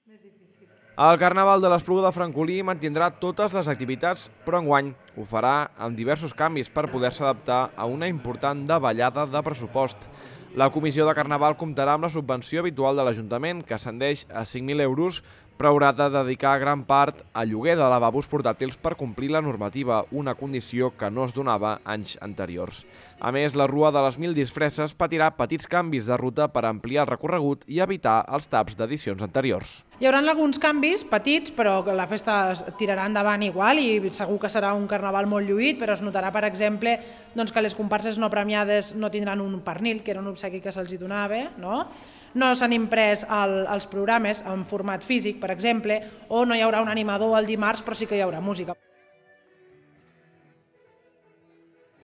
El Carnaval de l'Espluga de Francolí mantindrà totes les activitats, però enguany ho farà amb diversos canvis per poder-se adaptar a una important davallada de pressupost. La Comissió de Carnaval comptarà amb la subvenció habitual de l'Ajuntament, que ascendeix a 5.000 euros, però haurà de dedicar gran part a lloguer de lavabos portàtils per complir la normativa, una condició que no es donava anys anteriors. A més, la Rua de les 1000 disfresses patirà petits canvis de ruta per ampliar el recorregut i evitar els taps d'edicions anteriors. Hi haurà alguns canvis petits, però que la festa tirarà endavant igual i segur que serà un carnaval molt lluït, però es notarà, per exemple, que les comparses no premiades no tindran un pernil, que era un obsequi que se'ls donava, no s'han imprès els programes en format físic, per exemple, o no hi haurà un animador el dimarts, però sí que hi haurà música.